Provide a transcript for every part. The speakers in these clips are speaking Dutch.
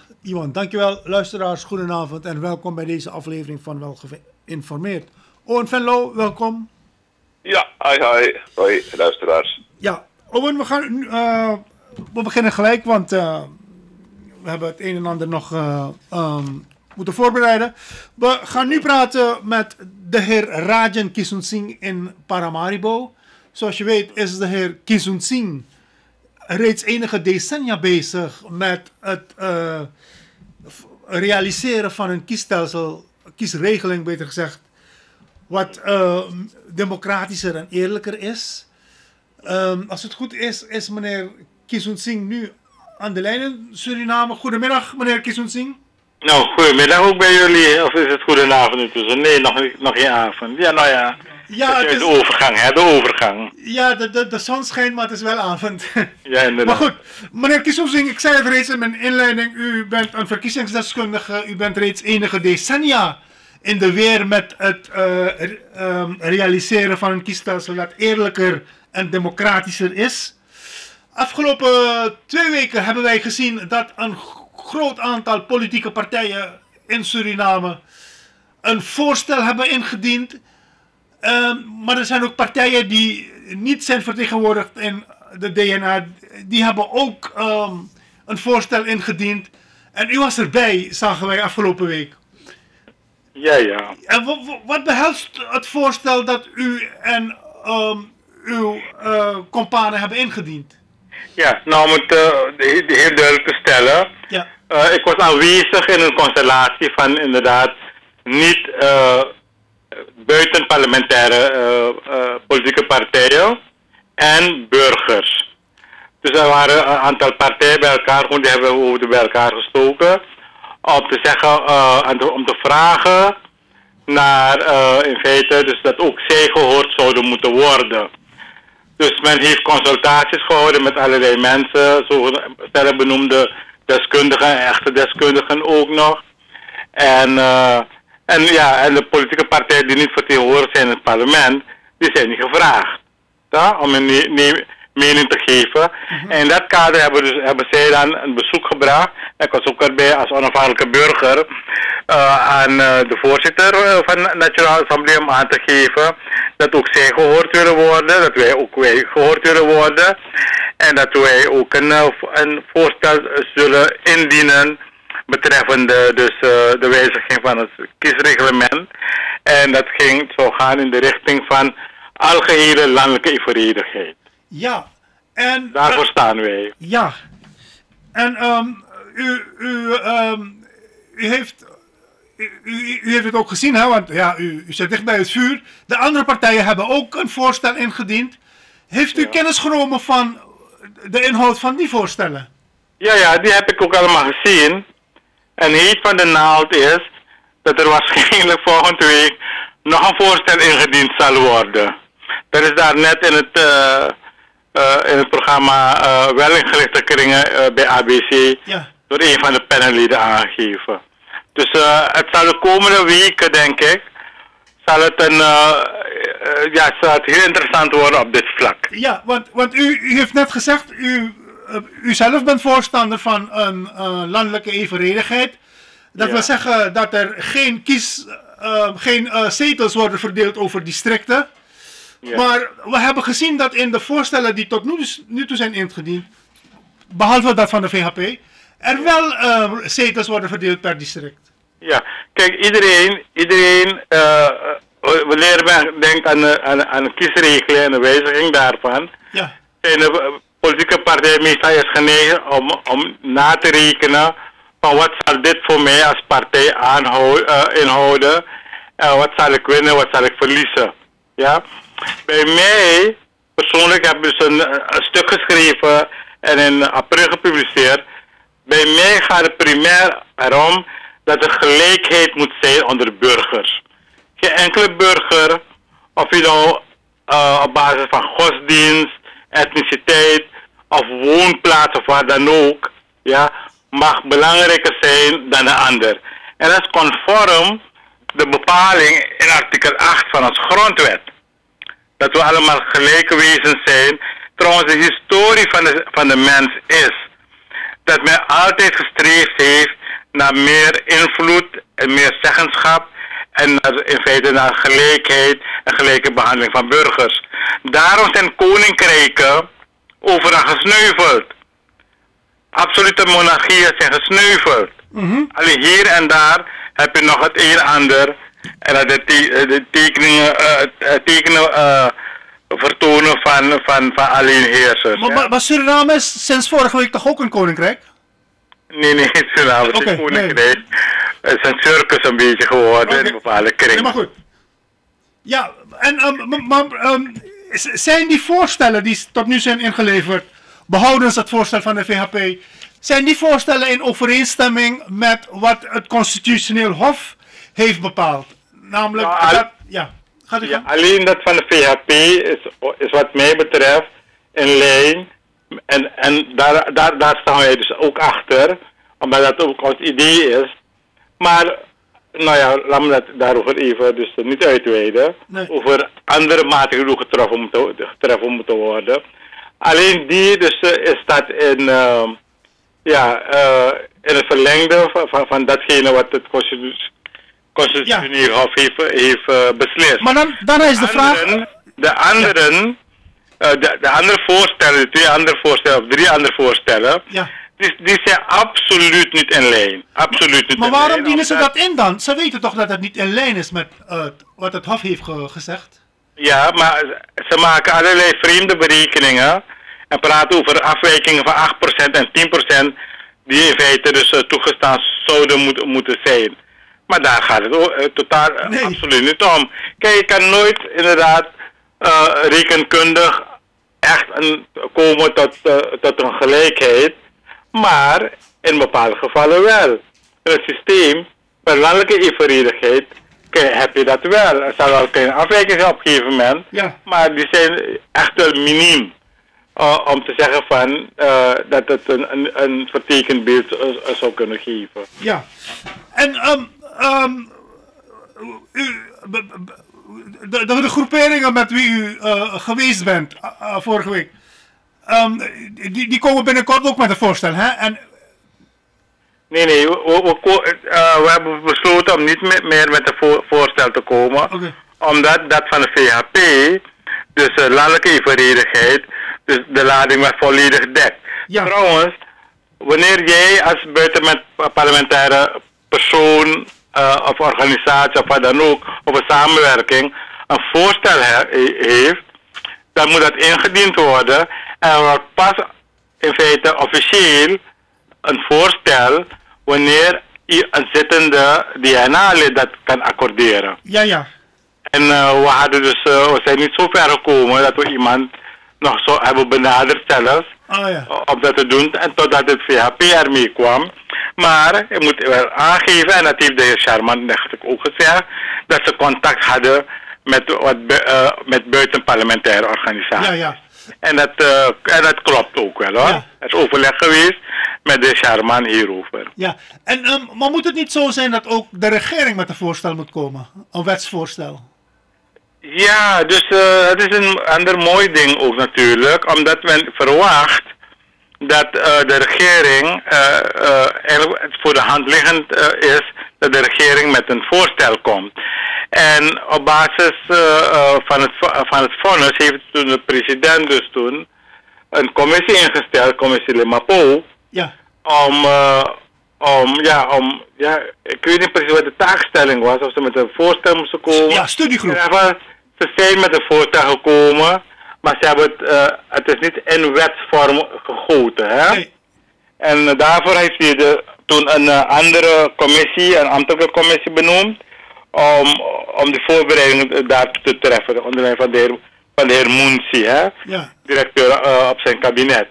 Iwan, dankjewel. Luisteraars, goedenavond en welkom bij deze aflevering van Wel Geïnformeerd. Owen Venlo, welkom. Ja, hi. Hoi, luisteraars. Ja, Owen, we beginnen gelijk, want we hebben het een en ander nog moeten voorbereiden. We gaan nu praten met de heer Rajan Kishoon Singh in Paramaribo. Zoals je weet is de heer Kishoon Singh reeds enige decennia bezig met het realiseren van een kiesstelsel, kiesregeling beter gezegd, wat democratischer en eerlijker is. Als het goed is meneer Kishoon Singh nu aan de lijn in Suriname. Goedemiddag, meneer Kishoon Singh. Nou, goedemiddag ook bij jullie. Of is het goedenavond intussen? Nee, nog geen avond. Ja, nou ja. Ja, het is de overgang, hè? De overgang. Ja, de zon schijnt, maar het is wel avond. Ja, inderdaad. Maar goed, meneer Kishoon Singh, ik zei het reeds in mijn inleiding. U bent een verkiezingsdeskundige. U bent reeds enige decennia in de weer met het realiseren van een kiesstelsel dat eerlijker en democratischer is. Afgelopen 2 weken hebben wij gezien dat een groot aantal politieke partijen in Suriname een voorstel hebben ingediend. Maar er zijn ook partijen die niet zijn vertegenwoordigd in de DNA. Die hebben ook een voorstel ingediend. En u was erbij, zagen wij afgelopen week. Ja. En wat behelst het voorstel dat u en uw companen hebben ingediend? Ja, nou om het heel duidelijk te stellen. Ja. Ik was aanwezig in een constellatie van inderdaad niet buitenparlementaire politieke partijen en burgers. Dus er waren een aantal partijen bij elkaar, gewoon die hebben hoofden bij elkaar gestoken. Om te zeggen, om te vragen naar in feite dus dat ook zij gehoord zouden moeten worden. Dus men heeft consultaties gehouden met allerlei mensen, zo benoemde deskundigen en echte deskundigen ook nog. En de politieke partijen die niet vertegenwoordigd zijn in het parlement, die zijn niet gevraagd om een mening te geven. En in dat kader hebben zij dan een bezoek gebracht. Ik was ook erbij als onafhankelijke burger aan de voorzitter van de Nationale Assemblée om aan te geven dat ook zij gehoord willen worden, dat wij gehoord willen worden en dat wij ook een voorstel zullen indienen betreffende dus de wijziging van het kiesreglement. En dat zou gaan in de richting van algehele landelijke evenredigheid. Ja, en daarvoor staan wij. Ja, en u heeft het ook gezien, hè? Want ja, u zit dicht bij het vuur. De andere partijen hebben ook een voorstel ingediend. Heeft u kennis genomen van de inhoud van die voorstellen? Ja, die heb ik ook allemaal gezien. En heet van de naald is dat er waarschijnlijk volgende week nog een voorstel ingediend zal worden. Dat is daar net in het programma Wel ingerichte kringen bij ABC door een van de panelleden aangegeven. Dus het zal de komende weken, denk ik, zal het heel interessant worden op dit vlak. Ja, want u heeft net gezegd, u zelf bent voorstander van een landelijke evenredigheid. Dat wil zeggen dat er geen zetels worden verdeeld over districten. Ja. Maar we hebben gezien dat in de voorstellen die tot nu toe zijn ingediend, behalve dat van de VHP, er wel zetels worden verdeeld per district. Ja, kijk, iedereen wanneer men denkt aan een kiesregeling en de wijziging daarvan, zijn de politieke partijen meestal is genegen om na te rekenen van wat zal dit voor mij als partij inhouden, wat zal ik winnen, wat zal ik verliezen. Ja? Bij mij, persoonlijk heb ik dus een stuk geschreven en in april gepubliceerd. Bij mij gaat het primair erom dat er gelijkheid moet zijn onder de burgers. Geen enkele burger, of je nou op basis van godsdienst, etniciteit of woonplaats of wat dan ook, mag belangrijker zijn dan de ander. En dat is conform de bepaling in artikel 8 van onze grondwet. Dat we allemaal gelijke wezens zijn. Trouwens, de historie van de mens is dat men altijd gestreefd heeft naar meer invloed en meer zeggenschap en in feite naar gelijkheid en gelijke behandeling van burgers. Daarom zijn koninkrijken overal gesneuveld. Absolute monarchieën zijn gesneuveld. Alleen hier en daar heb je nog het een en ander. En dat de tekenen vertonen van alleenheersers. Maar Suriname is sinds vorige week toch ook een koninkrijk? Nee, Suriname is een koninkrijk. Nee. Het is een circus een beetje geworden in bepaalde kringen. Nee, maar goed. Ja, en zijn die voorstellen die tot nu zijn ingeleverd, behoudens het voorstel van de VHP, zijn die voorstellen in overeenstemming met wat het Constitutioneel Hof heeft bepaald? Namelijk, alleen dat van de VHP is wat mij betreft in lijn. En daar staan wij dus ook achter, omdat dat ook ons idee is. Maar, nou ja, laten we daarover even dus niet uitweiden. Nee. Over andere maatregelen getroffen moeten worden. Alleen die dus is dat in het verlengde van datgene wat het Constitutioneel Hof heeft beslist. Maar dan is de vraag... De andere voorstellen, de twee andere voorstellen of drie andere voorstellen, die zijn absoluut niet in lijn. Absoluut niet. Maar waarom dienen ze dat in dan? Ze weten toch dat het niet in lijn is met wat het Hof heeft gezegd? Ja, maar ze maken allerlei vreemde berekeningen en praten over afwijkingen van 8% en 10% die in feite dus toegestaan zouden moeten zijn. Maar daar gaat het totaal absoluut niet om. Kijk, je kan nooit inderdaad rekenkundig echt komen tot een gelijkheid, maar in bepaalde gevallen wel. In het systeem van landelijke evenredigheid heb je dat wel. Er zal wel geen afwijking zijn op een gegeven moment, maar die zijn echt wel miniem. Om te zeggen van dat het een vertekend beeld zou kunnen geven. Ja, en de groeperingen met wie u geweest bent vorige week, die komen binnenkort ook met een voorstel, hè? En... Nee, we hebben besloten om niet meer met een voorstel te komen, omdat dat van de VHP, dus landelijke evenredigheid, dus de lading werd volledig dekt. Ja. Trouwens, wanneer jij als buitenparlementaire persoon of organisatie of wat dan ook, of een samenwerking, een voorstel heeft, dan moet dat ingediend worden en wordt pas in feite officieel een voorstel wanneer een zittende DNA-lid dat kan accorderen. Ja. En we zijn niet zo ver gekomen dat we iemand nog zo hebben benaderd zelfs om dat te doen en totdat het VHP ermee kwam. Maar je moet wel aangeven, en dat heeft de heer Sharman eigenlijk ook gezegd, dat ze contact hadden met buitenparlementaire organisaties. Ja. En dat klopt ook wel hoor. Ja. Er is overleg geweest met de heer Sharman hierover. Ja, en maar moet het niet zo zijn dat ook de regering met een voorstel moet komen? Een wetsvoorstel? Ja, dus het is een ander mooi ding ook natuurlijk, omdat men verwacht dat de regering eigenlijk voor de hand liggend is dat de regering met een voorstel komt. En op basis van het vonnis heeft toen de president dus toen een commissie ingesteld, commissie Limapo, ik weet niet precies wat de taakstelling was, of ze met een voorstel moesten komen. Ja, studiegroep. Ze zijn met een voorstel gekomen, maar ze hebben het is niet in wetsvorm gegoten. Hè? Nee. En daarvoor heeft hij toen een andere commissie, een ambtelijke commissie benoemd, om de voorbereidingen daartoe te treffen, onder leiding van de heer Moensi, hè? Ja. Directeur op zijn kabinet.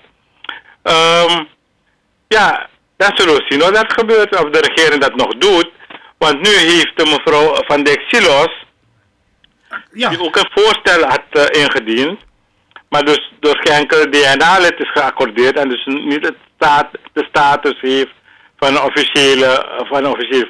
Dan zullen we zien wat dat gebeurt, of de regering dat nog doet. Want nu heeft de mevrouw Van Dijk Silos, die ook een voorstel had ingediend, maar dus door geen enkele DNA-lid is geaccordeerd en dus niet de status heeft van een officieel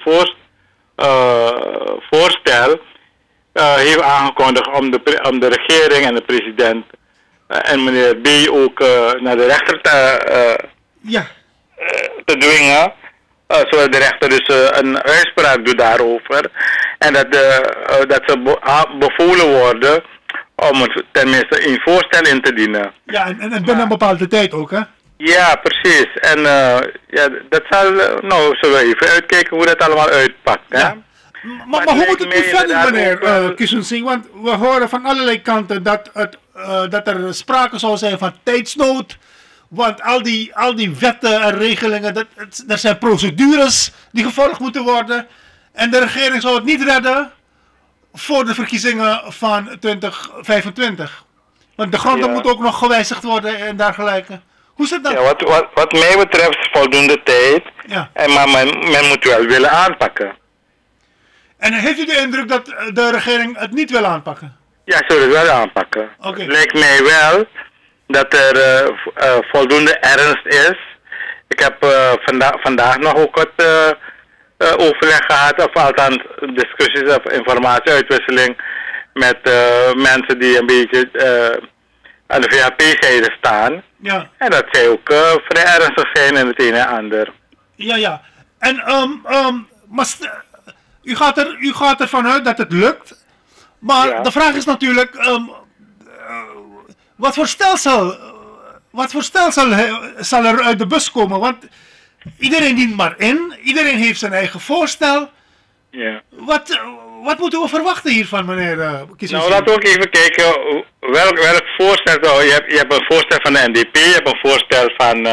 voorstel, heeft aangekondigd om de regering en de president en meneer B ook naar de rechter te dwingen. Zodat de rechter dus een uitspraak doet daarover. En dat ze bevolen worden om tenminste een voorstel in te dienen. Ja, en binnen een bepaalde tijd ook, hè? Ja, precies. En ja, dat zal, nou, zullen we even uitkijken hoe dat allemaal uitpakt. Hè? Ja. Maar hoe moet het nu verder, meneer Kishoon Singh? Want we horen van allerlei kanten dat er sprake zou zijn van tijdsnood. Want al die wetten en regelingen, er zijn procedures die gevolgd moeten worden. En de regering zou het niet redden voor de verkiezingen van 2025. Want de grond moet ook nog gewijzigd worden en dergelijke. Hoe zit dat? Ja, wat mij betreft voldoende tijd. Ja. Maar men moet wel willen aanpakken. En heeft u de indruk dat de regering het niet wil aanpakken? Ja, ze willen het wel aanpakken. Okay. Het lijkt mij wel dat er voldoende ernst is. Ik heb vandaag nog ook wat overleg gehad, of althans discussies of informatieuitwisseling met mensen die een beetje aan de VHP-zijde staan. Ja. En dat zij ook vrij ernstig zijn in het een en ander. Ja. En maar u gaat ervan uit dat het lukt. Maar de vraag is natuurlijk, wat voor stelsel zal er uit de bus komen? Want iedereen dient maar in, iedereen heeft zijn eigen voorstel. Ja. Wat moeten we verwachten hiervan, meneer Kishoon? Nou, laten we ook even kijken welk voorstel. Nou, je hebt een voorstel van de NDP, je hebt een voorstel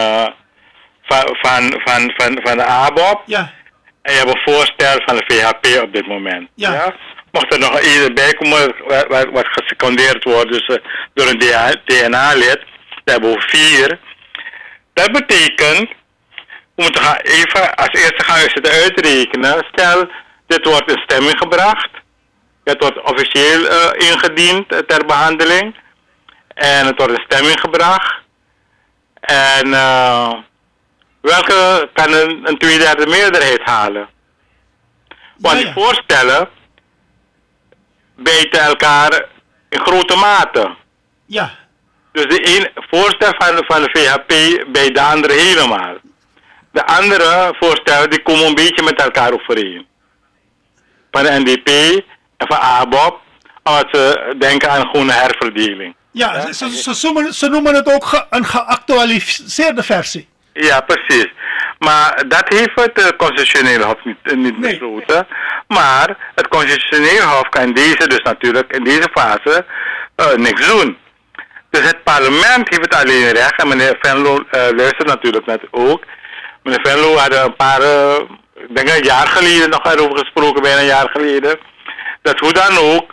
van de ABOP. Ja. En je hebt een voorstel van de VHP op dit moment. Ja. Ja? Mocht er nog ieder bij komen wat gesecondeerd wordt dus, door een DNA-lid, dan hebben we 4. Dat betekent, we moeten even als eerste gaan we zitten uitrekenen. Stel, dit wordt in stemming gebracht. Het wordt officieel ingediend ter behandeling. En het wordt in stemming gebracht. En welke kan een 2/3 meerderheid halen? Want die voorstellen bijten elkaar in grote mate. Ja. Dus de een voorstel van de VHP bijt de andere helemaal. De andere voorstellen die komen een beetje met elkaar overeen. Van de NDP en van ABOP, omdat ze denken aan gewoon een herverdeling. Ja, ze noemen het ook een geactualiseerde versie. Ja, precies. Maar dat heeft het Constitutioneel Hof niet besloten. Maar het Constitutioneel Hof kan dus natuurlijk in deze fase niks doen. Dus het parlement heeft het alleen recht, en meneer Venlo luistert natuurlijk net ook. Meneer Venlo had een paar, ik denk een jaar geleden nog erover gesproken, bijna een jaar geleden. Dat hoe dan ook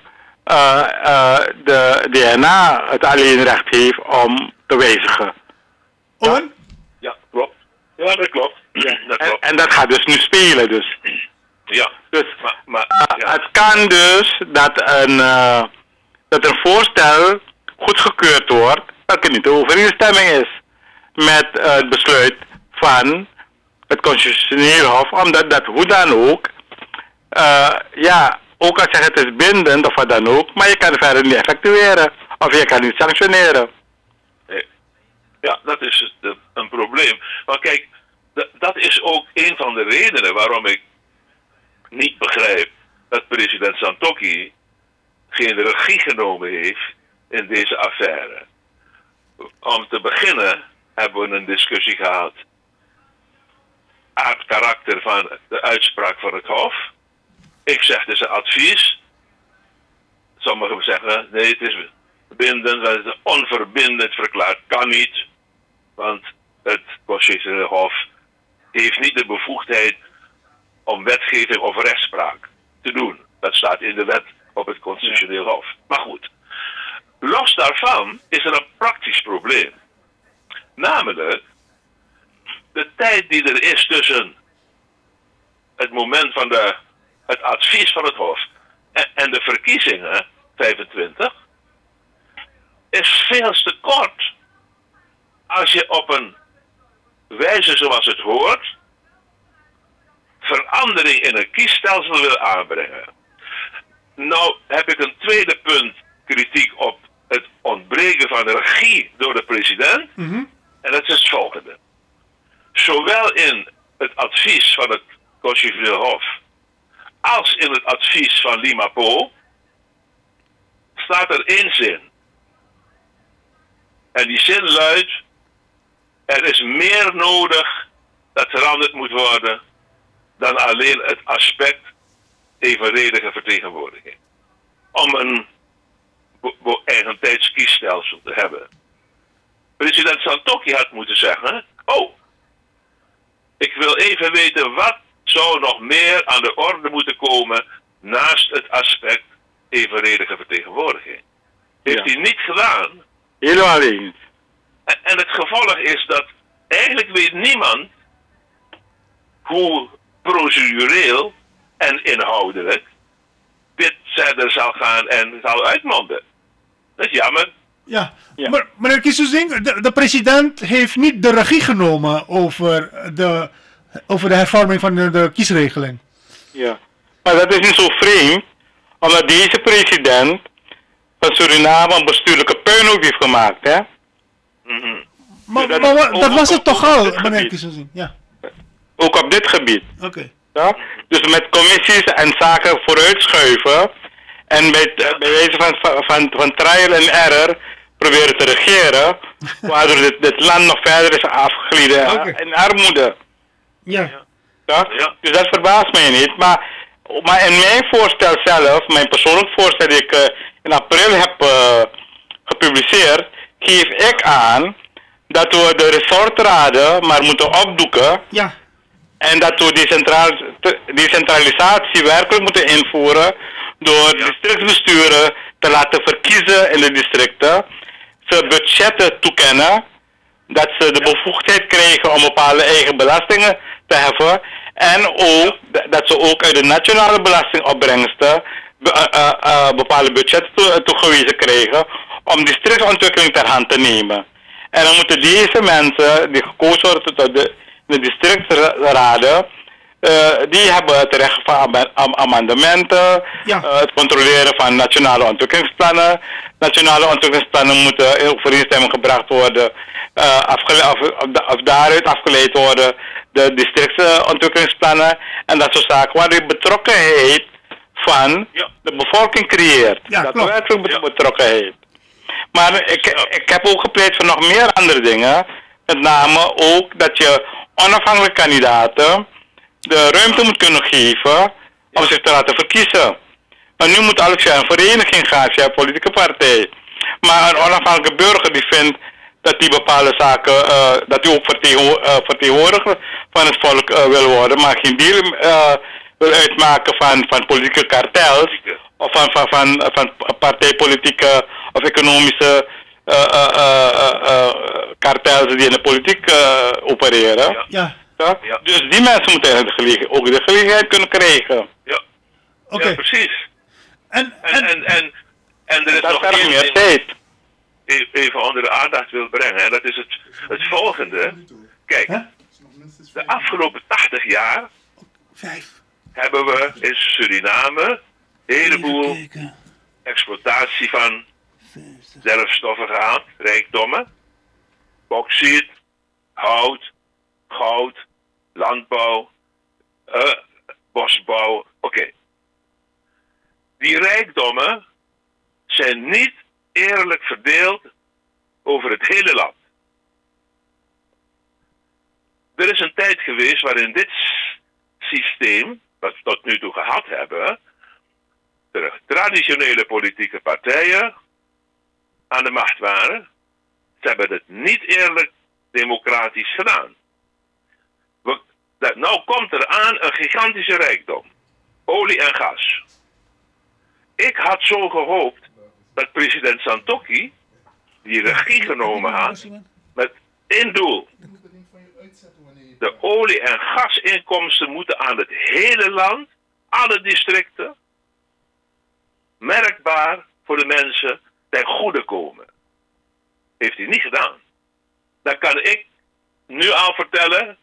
de DNA het alleen recht heeft om te wijzigen. Owen? Ja, klopt. Ja, dat klopt. Ja, dat klopt. En dat gaat dus nu spelen dus. Ja. Dus het kan dus dat een voorstel goedgekeurd wordt, dat het niet de overeenstemming is met het besluit van het Constitutioneel Hof, omdat dat hoe dan ook, ook als je het is bindend of wat dan ook, maar je kan het verder niet effectueren of je kan niet sanctioneren. Ja, dat is een probleem. Maar kijk, dat is ook een van de redenen waarom ik niet begrijp dat president Santokhi geen regie genomen heeft in deze affaire. Om te beginnen hebben we een discussie gehad. Aard karakter van de uitspraak van het Hof. Ik zeg het is een advies. Sommigen zeggen nee, het is bindend, het is onverbindend verklaard. Kan niet, want het Constitutioneel Hof heeft niet de bevoegdheid om wetgeving of rechtspraak te doen. Dat staat in de wet op het Constitutioneel Hof. Maar goed, los daarvan is er een praktisch probleem. Namelijk, de tijd die er is tussen het moment van het advies van het Hof en de verkiezingen, 25, is veel te kort. Als je op een wijze zoals het hoort, verandering in een kiesstelsel wil aanbrengen. Nou heb ik een tweede punt kritiek op het ontbreken van regie door de president. En dat is het volgende. zowel in het advies van het Constitutioneel Hof als in het advies van Limapo staat er één zin. En die zin luidt: er is meer nodig dat veranderd moet worden dan alleen het aspect evenredige vertegenwoordiging. Om een eigentijds kiesstelsel te hebben. President Santokhi had moeten zeggen: oh, ik wil even weten wat zou nog meer aan de orde moeten komen naast het aspect evenredige vertegenwoordiging. Heeft hij niet gedaan. Helemaal eens. En het gevolg is dat eigenlijk weet niemand hoe procedureel en inhoudelijk dit verder zal gaan en zal uitmonden. Dat is jammer. Ja, Ja. maar meneer Kieselsing, de president heeft niet de regie genomen over de hervorming van de kiesregeling. Ja. Maar dat is niet zo vreemd, omdat deze president van Suriname een bestuurlijke puinhoop heeft gemaakt, hè? Mhm. Maar, dat maar is dat was het toch al, dit meneer gebied. Kieselsing? Ja, Ook op dit gebied. oké. Ja? Dus met commissies en zaken vooruitschuiven en bij wijze van trial and error proberen te regeren, waardoor dit land nog verder is afgegleden Oké. in armoede. Ja. Ja? Ja. Dus dat verbaast mij niet. Maar in mijn voorstel zelf, mijn persoonlijk voorstel die ik in april heb gepubliceerd, geef ik aan dat we de resortraden maar moeten opdoeken Ja, en dat we decentralisatie werkelijk moeten invoeren door districtsbesturen te laten verkiezen in de districten, ze budgetten toekennen, dat ze de bevoegdheid krijgen om bepaalde eigen belastingen te heffen en ook dat ze ook uit de nationale belastingopbrengsten bepaalde budgetten toegewezen krijgen om districtontwikkeling ter hand te nemen. En dan moeten deze mensen die gekozen worden tot de districtsraden, die hebben het recht van amendementen, Ja. het controleren van nationale ontwikkelingsplannen. Nationale ontwikkelingsplannen moeten in overeenstemming gebracht worden, of daaruit afgeleid worden de districtsontwikkelingsplannen en dat soort zaken, waar de betrokkenheid van de bevolking creëert. Ja, dat klopt. werkelijk betrokkenheid. Maar ik heb ook gepleit voor nog meer andere dingen. Met name ook dat je onafhankelijke kandidaten de ruimte moet kunnen geven om zich te laten verkiezen. Maar nu moet alles via een vereniging gaan, via een politieke partij. Maar een onafhankelijke burger die vindt dat die bepaalde zaken, dat hij ook vertegenwoordiger van het volk wil worden, maar geen deel wil uitmaken van politieke kartels of van partijpolitieke of economische kartels die in de politiek opereren. Ja. ja, Ja? Ja. Dus die mensen moeten eigenlijk ook de gelegenheid kunnen krijgen. Ja, oké. ja, precies. En En er is Dat nog vergt één meer ding tijd. even onder de aandacht wil brengen. En dat is het volgende. Kijk, Hè? de afgelopen 80 jaar 5. hebben we in Suriname een heleboel exploitatie van zerfstoffen gehad, rijkdommen, bauxiet, hout, goud, landbouw, bosbouw. Oké. Die rijkdommen zijn niet eerlijk verdeeld over het hele land. Er is een tijd geweest waarin dit systeem, wat we tot nu toe gehad hebben, de traditionele politieke partijen aan de macht waren. Ze hebben het niet eerlijk democratisch gedaan. Nou komt er aan een gigantische rijkdom. Olie en gas. Ik had zo gehoopt dat president Santokhi die regie genomen had met één doel. De olie- en gasinkomsten moeten aan het hele land, alle districten, merkbaar voor de mensen ten goede komen. Heeft hij niet gedaan. Dan kan ik nu al vertellen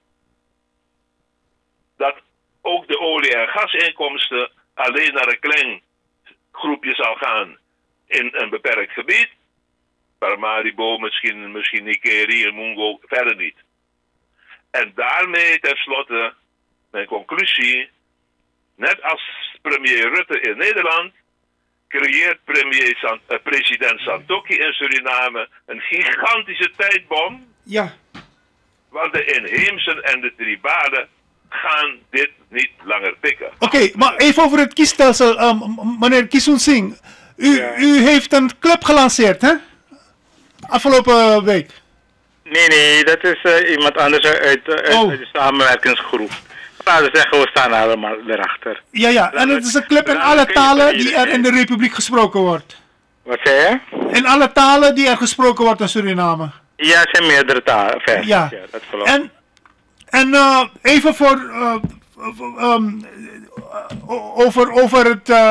dat ook de olie- en gasinkomsten alleen naar een klein groepje zal gaan in een beperkt gebied. Paramaribo, misschien Nikeri en Mungo, verder niet. En daarmee tenslotte mijn conclusie. Net als premier Rutte in Nederland creëert president Santokhi in Suriname een gigantische tijdbom. Ja. Want de inheemsen en de tribalen gaan dit niet langer pikken. Oké, maar even over het kiesstelsel, meneer Kisun Singh. U heeft een club gelanceerd, hè? Afgelopen week. Nee, dat is iemand anders uit de samenwerkingsgroep. Laten we zeggen, we staan allemaal erachter. Ja, en het is een club in alle talen die er in de Republiek gesproken wordt. Wat zei je? In alle talen die er gesproken wordt in Suriname. Ja, het zijn meerdere talen. Ja, dat klopt. En even voor over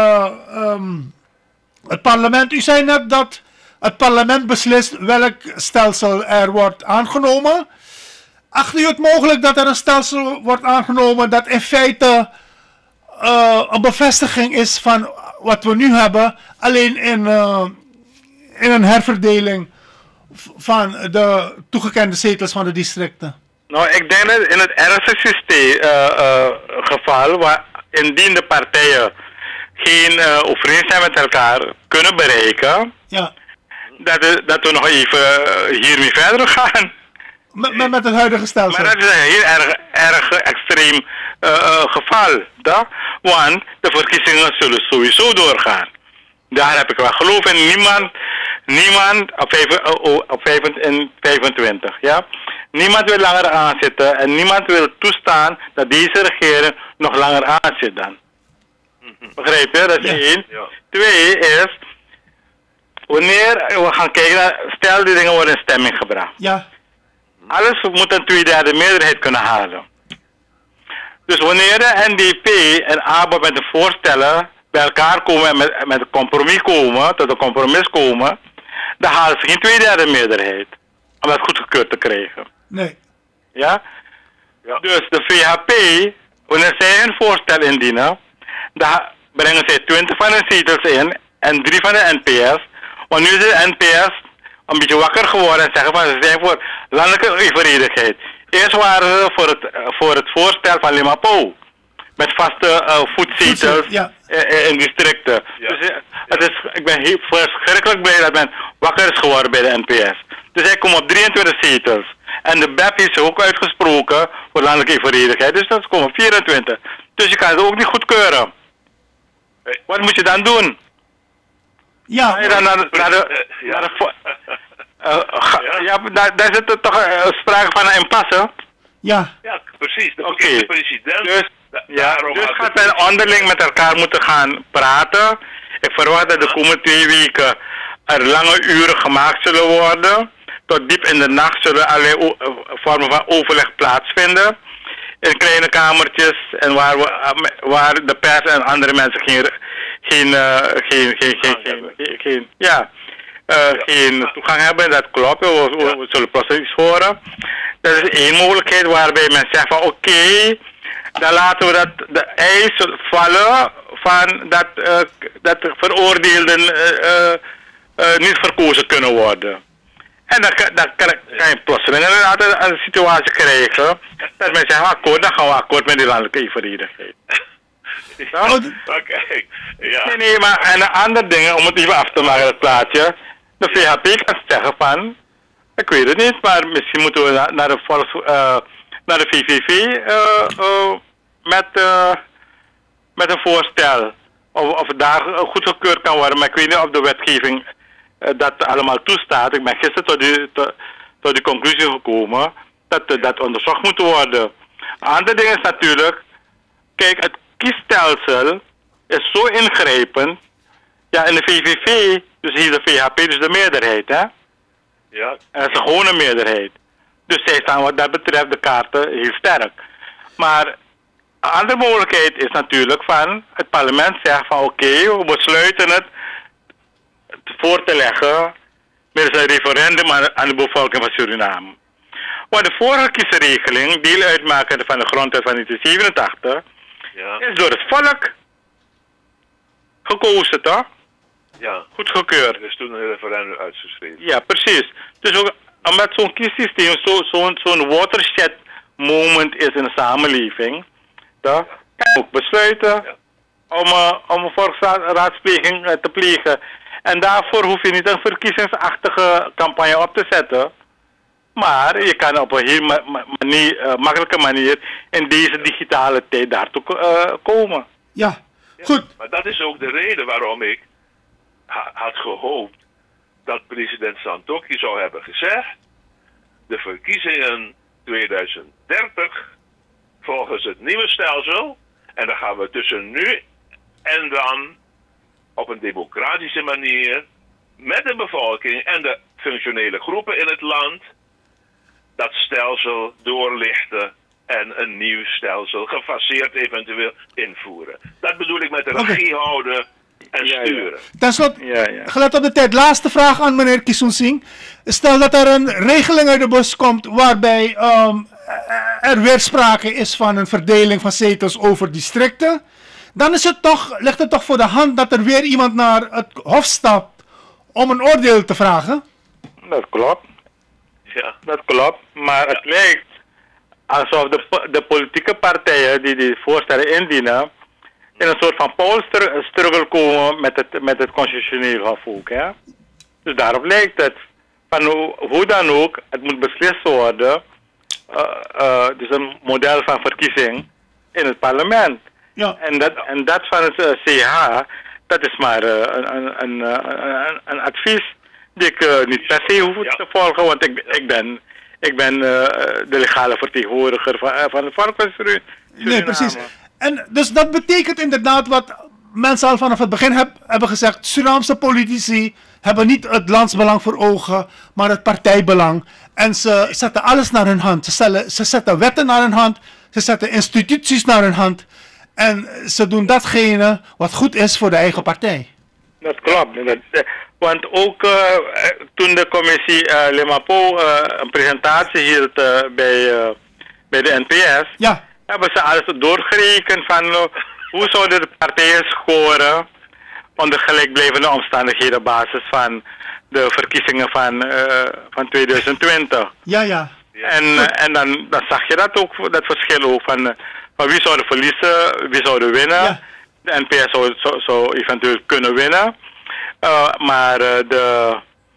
het parlement. U zei net dat het parlement beslist welk stelsel er wordt aangenomen. Acht u het mogelijk dat er een stelsel wordt aangenomen dat in feite een bevestiging is van wat we nu hebben, alleen in een herverdeling van de toegekende zetels van de districten? Nou, ik denk dat in het ergste geval, waar indien de partijen geen overeenstemming met elkaar kunnen bereiken, ja, dat we nog even hiermee verder gaan. Met het huidige stelsel. Maar dat is een heel erg extreem geval. Want de verkiezingen zullen sowieso doorgaan. Daar heb ik wel geloof in. Niemand op 25. Ja? Niemand wil langer aanzitten en niemand wil toestaan dat deze regering nog langer aanzit dan. Begrijp je? Dat is één. Ja. Twee is, wanneer we gaan kijken naar, stel die dingen worden in stemming gebracht. Ja. Alles moet een 2/3 meerderheid kunnen halen. Dus wanneer de NDP en ABO met de voorstellen bij elkaar komen en met een compromis komen, tot een compromis komen, dan halen ze geen 2/3 meerderheid om dat goedgekeurd te krijgen. Nee. Ja? Dus de VHP, wanneer zij hun voorstel indienen, dan brengen zij 20 van de zetels in en 3 van de NPS. Want nu is de NPS een beetje wakker geworden en zeggen van ze zijn voor landelijke evenredigheid. Eerst waren ze voor het voorstel van Limapo. Met vaste voetzetels in districten. Ja. Dus ik ben heel verschrikkelijk blij dat men wakker is geworden bij de NPS. Dus hij komt op 23 zetels. En de BEP is ook uitgesproken voor landelijke evenredigheid. Dus dat komt op 24. Dus je kan het ook niet goedkeuren. Wat moet je dan doen? Ja, daar zit er toch sprake van een impasse. Ja, precies. De president. Dus gaat men onderling met elkaar moeten gaan praten. Ik verwacht dat de komende 2 weken er lange uren gemaakt zullen worden. Tot diep in de nacht zullen allerlei vormen van overleg plaatsvinden. In kleine kamertjes en waar de pers en andere mensen geen toegang hebben. Dat klopt, we zullen precies horen. Dat is één mogelijkheid waarbij men zegt van oké, dan laten we de eis vallen van dat de veroordeelden niet verkozen kunnen worden. En dan kan je plotseling inderdaad een situatie krijgen dat men zegt akkoord, dan gaan we akkoord met die landelijke evenredigheid. Nee, maar en een ander ding, om het even af te maken, het plaatje. De VHP kan zeggen van, ik weet het niet, maar misschien moeten we naar de VVV met een voorstel. Of het daar goedgekeurd kan worden, maar ik weet niet of de wetgeving dat allemaal toestaat. Ik ben gisteren tot die conclusie gekomen dat onderzocht moet worden. Een ander ding is natuurlijk, kijk, het kiesstelsel is zo ingrijpend. Ja, in de VVV, dus hier de VHP, dus de meerderheid, hè? Ja. Dat is een gewone meerderheid. Dus zij staan wat dat betreft de kaarten heel sterk. Maar een andere mogelijkheid is natuurlijk van het parlement zegt van oké, we besluiten het voor te leggen met een referendum aan de bevolking van Suriname. Want de vorige kiesregeling, deel uitmaken van de grondwet van 1987, is door het volk gekozen, toch? Ja. Goedgekeurd. Er is toen een referendum uitgeschreven. Ja, precies. Dus ook omdat zo'n kiessysteem zo'n watershed moment is in de samenleving, dan kan je ook besluiten om een volksraadpleging te plegen. En daarvoor hoef je niet een verkiezingsachtige campagne op te zetten. Maar je kan op een heel makkelijke manier in deze digitale tijd daartoe komen. Ja, goed. Maar dat is ook de reden waarom ik had gehoopt dat president Santokki zou hebben gezegd: de verkiezingen 2030 volgens het nieuwe stelsel, en dan gaan we tussen nu en dan op een democratische manier met de bevolking en de functionele groepen in het land dat stelsel doorlichten en een nieuw stelsel gefaseerd eventueel invoeren. Dat bedoel ik met de regie houden en sturen. Ten slotte, gelet op de tijd, laatste vraag aan meneer Kissoensing. Stel dat er een regeling uit de bus komt waarbij er weer sprake is van een verdeling van zetels over districten, dan is het toch, ligt het toch voor de hand dat er weer iemand naar het hof stapt om een oordeel te vragen? Dat klopt. Ja. Dat klopt, maar het lijkt alsof de politieke partijen die die voorstellen indienen in een soort van poolstruggle komen met het constitutioneel hof ook. Hè? Dus daarop lijkt het. Van hoe dan ook, het moet beslist worden. Dus een model van verkiezing in het parlement. Ja. En dat van het CH, dat is maar een advies die ik niet per se hoef te volgen, want ik ben de legale vertegenwoordiger van het volk van Suriname. Nee, precies. En dus dat betekent inderdaad wat mensen al vanaf het begin hebben gezegd. Surinaamse politici hebben niet het landsbelang voor ogen, maar het partijbelang. En ze zetten alles naar hun hand. Ze zetten wetten naar hun hand. Ze zetten instituties naar hun hand. En ze doen datgene wat goed is voor de eigen partij. Dat klopt. Want ook toen de commissie Limapo een presentatie hield bij de NPS, hebben ze alles doorgerekend van hoe zouden de partijen scoren onder gelijkblijvende omstandigheden op basis van de verkiezingen van 2020. Ja. En dan zag je dat ook, dat verschil ook van wie zou verliezen, wie zou winnen. Ja. De NPS zou eventueel kunnen winnen. Maar de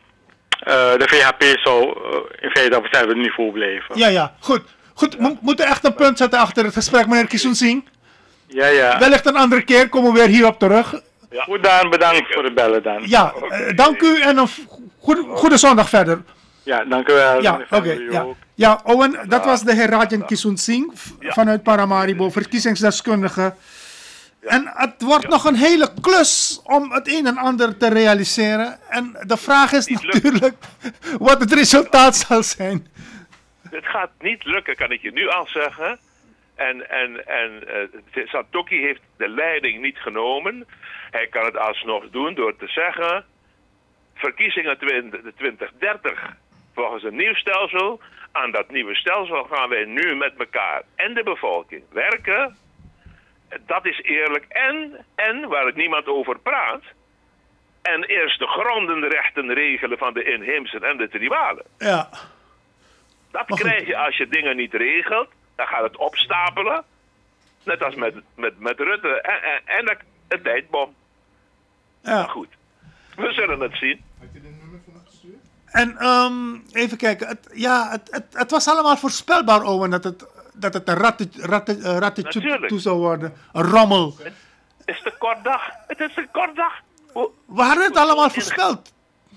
VHP zou in feite op hetzelfde niveau blijven. Ja. Goed, we moeten echt een punt zetten achter het gesprek, meneer Kissoensing. Ja. Wellicht een andere keer komen we weer hierop terug. Ja. Goed dan, bedankt voor het bellen dan. Ja, dank u en een goede zondag verder. Ja, dank u wel. Ja, oké. Ja, Owen, dat was de heer Rajan Kissoensing vanuit Paramaribo, verkiezingsdeskundige. En het wordt nog een hele klus om het een en ander te realiseren. En de vraag is natuurlijk wat het resultaat zal zijn. Het gaat niet lukken, kan ik je nu al zeggen. En Santokki heeft de leiding niet genomen. Hij kan het alsnog doen door te zeggen: verkiezingen 2030 volgens een nieuw stelsel. Aan dat nieuwe stelsel gaan wij nu met elkaar en de bevolking werken. Dat is eerlijk. En waar het niemand over praat. En eerst de grondenrechten regelen van de inheemsen en de tribalen. Ja. Dat krijg je als je dingen niet regelt. Dan gaat het opstapelen. Net als met Rutte en een tijdbom. Ja. Maar goed. We zullen het zien. Heb je de nummer van gestuurd? En even kijken. Het was allemaal voorspelbaar, Owen, dat het een rattentje toe zou worden. Een rommel. Het is een kort dag. Het is een kort dag. We hadden het allemaal voorspeld.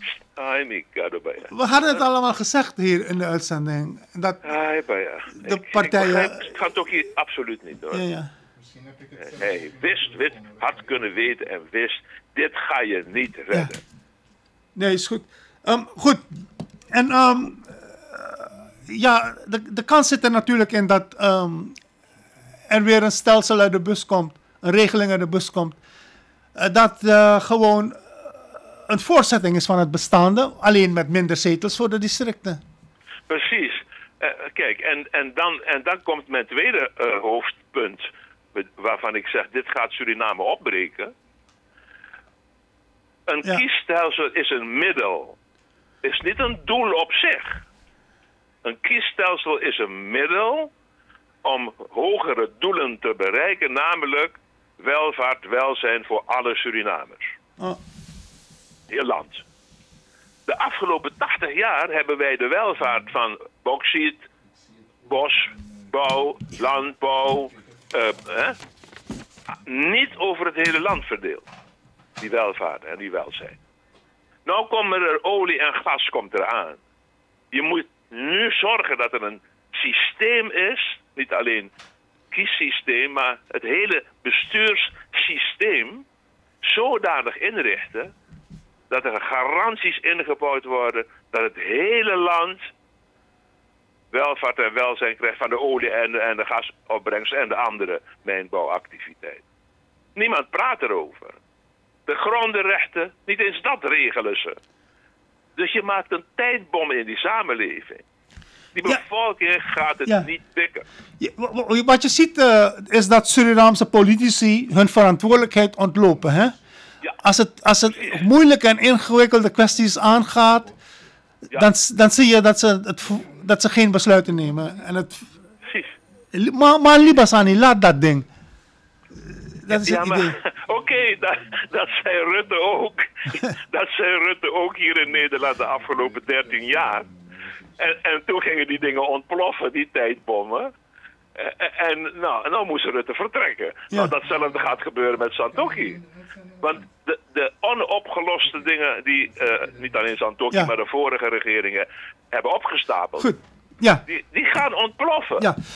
We hadden het allemaal gezegd hier in de uitzending. Dat de partijen... Het gaat toch hier absoluut niet door. Ja. Hij had kunnen weten en wist, dit ga je niet redden. Ja. Nee, is goed. Goed. En de kans zit er natuurlijk in dat er weer een stelsel uit de bus komt, een regeling uit de bus komt, dat gewoon een voortzetting is van het bestaande, alleen met minder zetels voor de districten. Precies. Kijk, en dan komt mijn tweede hoofdpunt, waarvan ik zeg, dit gaat Suriname opbreken. Een kiesstelsel is een middel, is niet een doel op zich. Een kiesstelsel is een middel om hogere doelen te bereiken, namelijk welvaart, welzijn voor alle Surinamers. Oh. Heel land. De afgelopen 80 jaar hebben wij de welvaart van bauxiet, bosbouw, landbouw, niet over het hele land verdeeld. Die welvaart en die welzijn. Nou komen er olie en gas komt eraan. Je moet nu zorgen dat er een systeem is, niet alleen kiessysteem, maar het hele bestuurssysteem zodanig inrichten dat er garanties ingebouwd worden dat het hele land welvaart en welzijn krijgt van de olie en de gasopbrengst en de andere mijnbouwactiviteiten. Niemand praat erover. De grondenrechten, niet eens dat regelen ze. Dus je maakt een tijdbom in die samenleving. Die bevolking gaat het niet pikken. Ja, wat je ziet is dat Surinaamse politici hun verantwoordelijkheid ontlopen. Hè? Ja. Als het moeilijke en ingewikkelde kwesties aangaat, dan zie je dat ze geen besluiten nemen. En Precies. Maar Libasani, laat dat ding. Dat is het idee. Oké, dat zei Rutte ook. Dat zei Rutte ook hier in Nederland de afgelopen 13 jaar. En toen gingen die dingen ontploffen, die tijdbommen. En nou moest Rutte vertrekken. Ja. Nou, datzelfde gaat gebeuren met Santokhi. Want de onopgeloste dingen die niet alleen Santokhi, maar de vorige regeringen hebben opgestapeld. Goed. Ja. Die gaan ontploffen. Ja.